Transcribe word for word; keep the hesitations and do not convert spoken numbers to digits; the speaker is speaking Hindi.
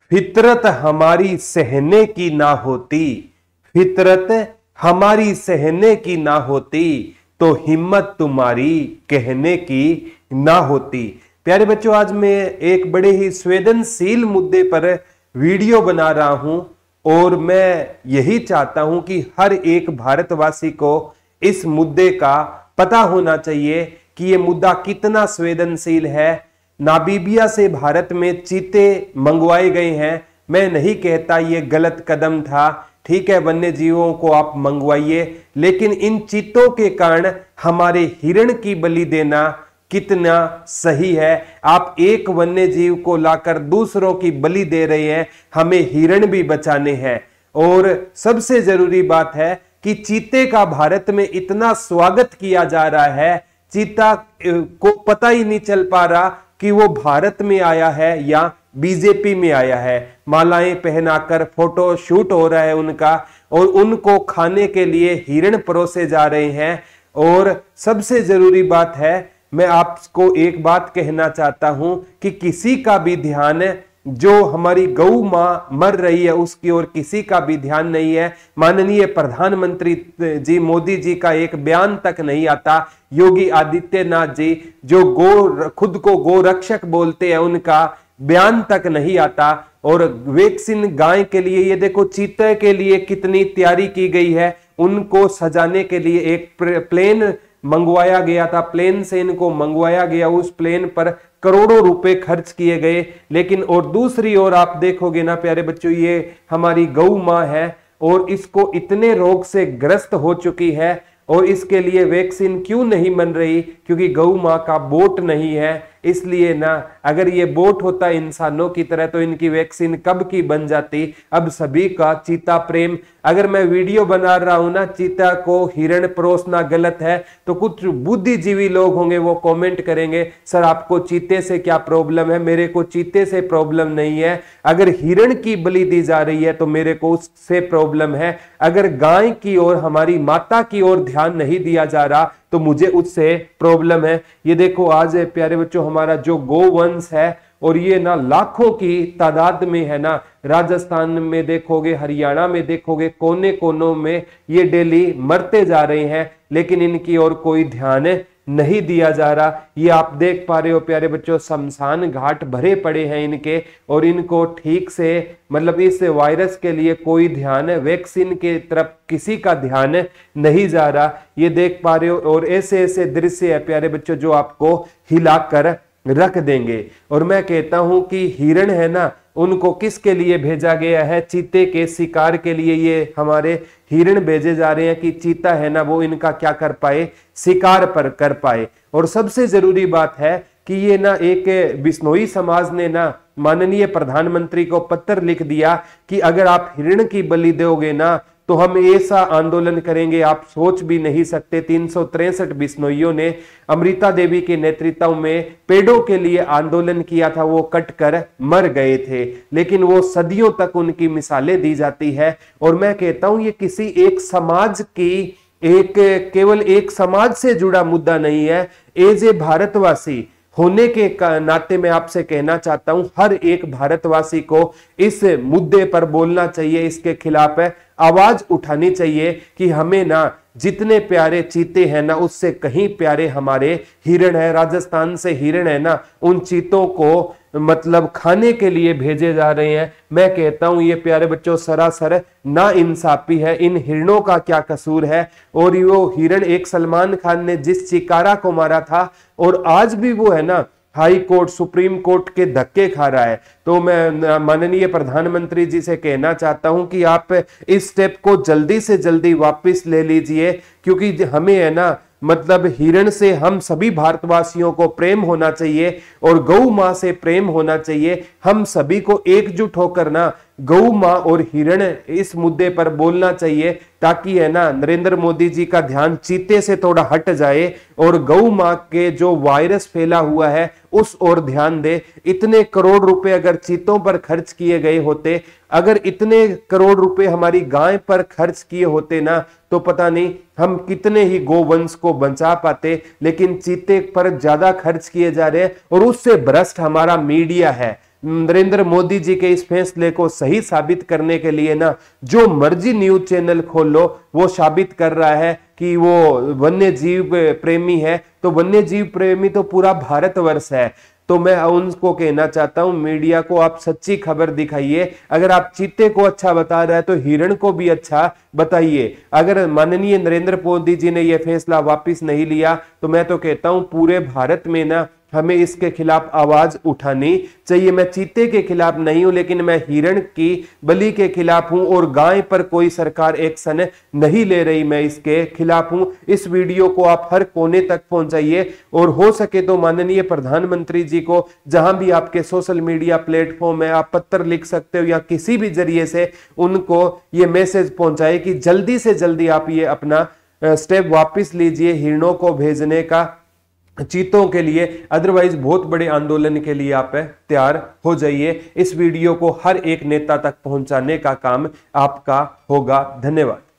फितरत हमारी सहने की ना होती, फितरत हमारी सहने की ना होती, तो हिम्मत तुम्हारी कहने की ना होती। प्यारे बच्चों, आज मैं एक बड़े ही संवेदनशील मुद्दे पर वीडियो बना रहा हूं और मैं यही चाहता हूं कि हर एक भारतवासी को इस मुद्दे का पता होना चाहिए कि यह मुद्दा कितना संवेदनशील है। नामीबिया से भारत में चीते मंगवाए गए हैं। मैं नहीं कहता ये गलत कदम था, ठीक है, वन्य जीवों को आप मंगवाइए, लेकिन इन चीतों के कारण हमारे हिरण की बलि देना कितना सही है। आप एक वन्य जीव को लाकर दूसरों की बलि दे रहे हैं, हमें हिरण भी बचाने हैं। और सबसे जरूरी बात है कि चीते का भारत में इतना स्वागत किया जा रहा है, चीता को पता ही नहीं चल पा रहा कि वो भारत में आया है या बीजेपी में आया है। मालाएं पहनाकर फोटो शूट हो रहा है उनका, और उनको खाने के लिए हिरण परोसे जा रहे हैं। और सबसे जरूरी बात है, मैं आपको एक बात कहना चाहता हूं कि किसी का भी ध्यान, जो हमारी गौ मां मर रही है उसकी ओर किसी का भी ध्यान नहीं है। माननीय प्रधानमंत्री जी मोदी जी का एक बयान तक नहीं आता। योगी आदित्यनाथ जी जो गो खुद को गो रक्षक बोलते हैं, उनका बयान तक नहीं आता। और वैक्सीन गाय के लिए, ये देखो चीते के लिए कितनी तैयारी की गई है। उनको सजाने के लिए एक प्लेन मंगवाया गया था, प्लेन से इनको मंगवाया गया, उस प्लेन पर करोड़ों रुपए खर्च किए गए। लेकिन और दूसरी ओर आप देखोगे ना प्यारे बच्चों, ये हमारी गौ मां है और इसको इतने रोग से ग्रस्त हो चुकी है, और इसके लिए वैक्सीन क्यों नहीं बन रही? क्योंकि गौ मां का बोट नहीं है। इसलिए ना, अगर ये बोट होता इंसानों की तरह तो इनकी वैक्सीन कब की बन जाती। अब सभी का चीता प्रेम, अगर मैं वीडियो बना रहा हूं ना, चीता को हिरण परोसना गलत है, तो कुछ बुद्धिजीवी लोग होंगे वो कमेंट करेंगे, सर आपको चीते से क्या प्रॉब्लम है? मेरे को चीते से प्रॉब्लम नहीं है। अगर हिरण की बलि दी जा रही है तो मेरे को उससे प्रॉब्लम है। अगर गाय की ओर, हमारी माता की ओर ध्यान नहीं दिया जा रहा तो मुझे उससे प्रॉब्लम है। ये देखो आज प्यारे बच्चों, हमारा जो गोवंश है, और ये ना लाखों की तादाद में है ना, राजस्थान में देखोगे, हरियाणा में देखोगे, कोने कोनों में ये डेली मरते जा रहे हैं, लेकिन इनकी ओर कोई ध्यान नहीं दिया जा रहा। ये आप देख पा रहे हो प्यारे बच्चों, शमशान घाट भरे पड़े हैं इनके, और इनको ठीक से, मतलब इस वायरस के लिए कोई ध्यान, वैक्सीन के तरफ किसी का ध्यान नहीं जा रहा। ये देख पा रहे हो, और ऐसे ऐसे दृश्य है प्यारे बच्चों जो आपको हिलाकर रख देंगे। और मैं कहता हूं कि हिरण है ना, उनको किसके लिए भेजा गया है? चीते के शिकार के लिए ये हमारे हिरण भेजे जा रहे हैं कि चीता है ना वो इनका क्या कर पाए, शिकार पर कर पाए। और सबसे जरूरी बात है कि ये ना, एक बिश्नोई समाज ने ना माननीय प्रधानमंत्री को पत्र लिख दिया कि अगर आप हिरण की बलि दोगे ना तो हम ऐसा आंदोलन करेंगे आप सोच भी नहीं सकते। तीन सौ तिरसठ बिश्नोइयों ने अमृता देवी के नेतृत्व में पेड़ों के लिए आंदोलन किया था, वो कटकर मर गए थे, लेकिन वो सदियों तक उनकी मिसालें दी जाती है। और मैं कहता हूं ये किसी एक समाज की, एक केवल एक समाज से जुड़ा मुद्दा नहीं है। एज ए भारतवासी होने के नाते मैं आपसे कहना चाहता हूं, हर एक भारतवासी को इस मुद्दे पर बोलना चाहिए, इसके खिलाफ है आवाज उठानी चाहिए कि हमें ना, जितने प्यारे चीते हैं ना उससे कहीं प्यारे हमारे हिरण है। राजस्थान से हिरण है ना, उन चीतों को मतलब खाने के लिए भेजे जा रहे हैं। मैं कहता हूं ये प्यारे बच्चों सरासर ना इंसाफी है। इन हिरणों का क्या कसूर है? और वो हिरण, एक सलमान खान ने जिस चिकारा को मारा था, और आज भी वो है ना हाई कोर्ट, सुप्रीम कोर्ट के धक्के खा रहा है। तो मैं माननीय प्रधानमंत्री जी से कहना चाहता हूं कि आप इस स्टेप को जल्दी से जल्दी वापस ले लीजिए, क्योंकि हमें है ना, मतलब हिरण से हम सभी भारतवासियों को प्रेम होना चाहिए और गौ मां से प्रेम होना चाहिए। हम सभी को एकजुट होकर ना गौ मां और हिरण इस मुद्दे पर बोलना चाहिए, ताकि है ना नरेंद्र मोदी जी का ध्यान चीते से थोड़ा हट जाए और गौ मां के जो वायरस फैला हुआ है उस ओर ध्यान दे। इतने करोड़ रुपए अगर चीतों पर खर्च किए गए होते, अगर इतने करोड़ रुपए हमारी गाय पर खर्च किए होते ना, तो पता नहीं हम कितने ही गोवंश को बचा पाते। लेकिन चीते पर ज्यादा खर्च किए जा रहे हैं, और उससे भ्रष्ट हमारा मीडिया है। नरेंद्र मोदी जी के इस फैसले को सही साबित करने के लिए ना जो मर्जी न्यूज चैनल खोल लो वो साबित कर रहा है कि वो वन्य जीव प्रेमी है। तो वन्य जीव प्रेमी तो पूरा भारतवर्ष है। तो मैं उनको कहना चाहता हूं, मीडिया को आप सच्ची खबर दिखाइए। अगर आप चीते को अच्छा बता रहे हैं तो हिरण को भी अच्छा बताइए। अगर माननीय नरेंद्र मोदी जी ने यह फैसला वापस नहीं लिया तो मैं तो कहता हूं पूरे भारत में ना हमें इसके खिलाफ आवाज उठानी चाहिए। मैं चीते के खिलाफ नहीं हूं, लेकिन मैं हिरण की बलि के खिलाफ हूं और गाय पर कोई सरकार एक्शन नहीं ले रही, मैं इसके खिलाफ हूं। इस वीडियो को आप हर कोने तक पहुंचाइए और हो सके तो माननीय प्रधानमंत्री जी को जहां भी आपके सोशल मीडिया प्लेटफॉर्म है आप पत्र लिख सकते हो या किसी भी जरिए से उनको ये मैसेज पहुंचाए कि जल्दी से जल्दी आप ये अपना स्टेप वापस लीजिए हिरणों को भेजने का चीतों के लिए। अदरवाइज बहुत बड़े आंदोलन के लिए आप तैयार हो जाइए। इस वीडियो को हर एक नेता तक पहुंचाने का काम आपका होगा। धन्यवाद।